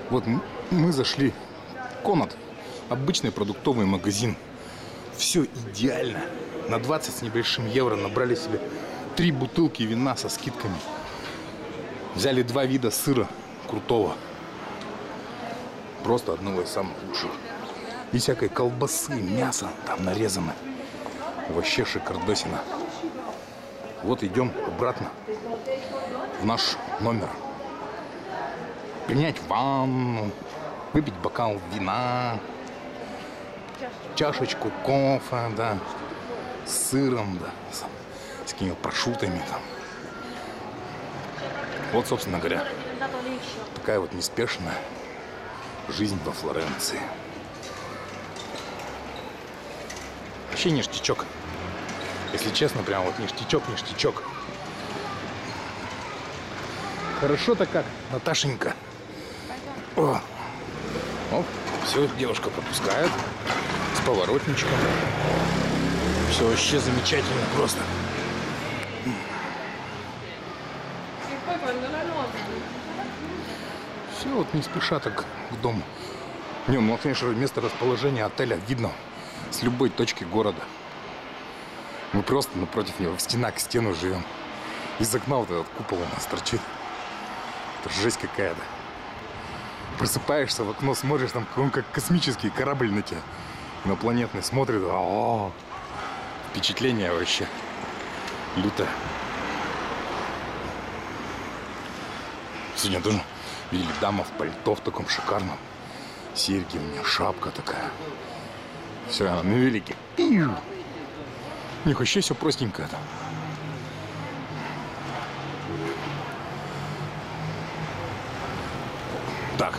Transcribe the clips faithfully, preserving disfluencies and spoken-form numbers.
Вот мы зашли. Конот. Обычный продуктовый магазин. Все идеально. На двадцать с небольшим евро набрали себе три бутылки вина со скидками. Взяли два вида сыра крутого. Просто одного из самых лучших. И всякой колбасы, мясо там нарезано. Вообще шикардосина. Вот идем обратно в наш номер. Принять ванну, выпить бокал вина, чашечку кофе, да, с сыром, да, с, с какими-то прошутами там. Вот, собственно говоря, такая вот неспешная жизнь во Флоренции. Вообще ништячок. Если честно, прям вот ништячок, ништячок. Хорошо-то как, Наташенька. О, Оп, все, девушка пропускает. С поворотничком. Все вообще замечательно просто. Все вот не спеша так к дому. Не, ну, конечно, место расположения отеля видно с любой точки города. Мы просто напротив него в стена к стену живем. Из окна вот этот купол у нас торчит. Это жесть какая-то. Просыпаешься в окно, смотришь, там он как космический корабль на тебя. Инопланетный смотрит. О-о-о. Впечатление вообще лютое. Сегодня тоже видели дама в пальто в таком шикарном. Серьги у нее, шапка такая. Все, она на велике. У них вообще все простенькое там. Так.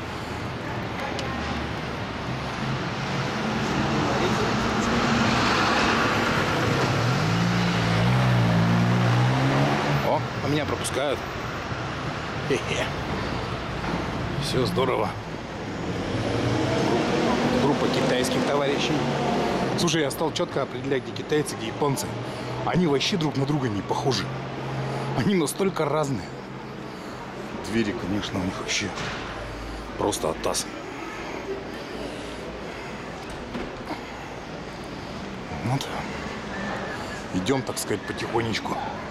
О, а меня пропускают. Хе-хе. Все здорово. Группа китайских товарищей. Слушай, я стал четко определять, где китайцы, где японцы. Они вообще друг на друга не похожи. Они настолько разные. Двери, конечно, у них вообще просто оттас. Вот. Идем, так сказать, потихонечку